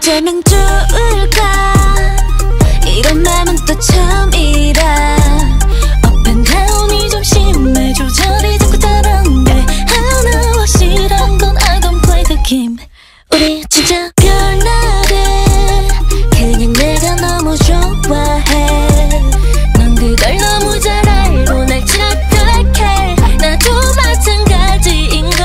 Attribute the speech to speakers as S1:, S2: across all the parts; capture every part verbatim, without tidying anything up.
S1: 어쩌면 좋을까 이런 맘은 또 처음이라 Up and down이 좀 심해 조절이 자꾸 다른데 하나 확실한 건 I don't play the game 우리 진짜 별나래 그냥 내가 너무 좋아해 넌 그걸 너무 잘 알고 날 착각해 나도 마찬가지인걸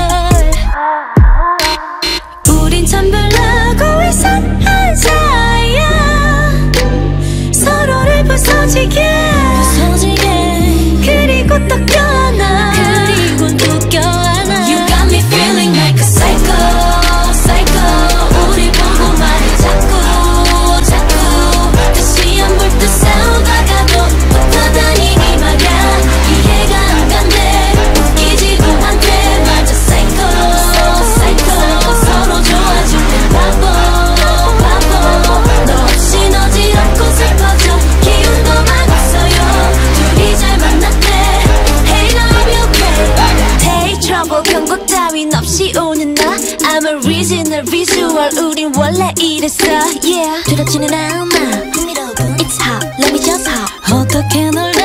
S1: 우린 참 별나고 이상한 사이야 서로를 부서지게 부서지게 그리고 또 껴안아 그리고 또 껴안아 You got me feeling like a psycho psycho 우리 보고 말을 자꾸 자꾸 다시 안 볼 듯 싸우다가도 붙어다니니 말야 이해가 안 간대 웃기지도 않대 맞아 psycho psycho 서로 좋아줄 때 바보 바보 너 없인 어지럽고 슬퍼져 기운도 막 없어요 둘이 잘 만났대 Hey love you okay Take trouble 경고 따윈 없이 오는 나 I'm a original visual 우린 원래 이랬어 Yeah 두렵지는 않아 It's hot let me just hop 어떻게 널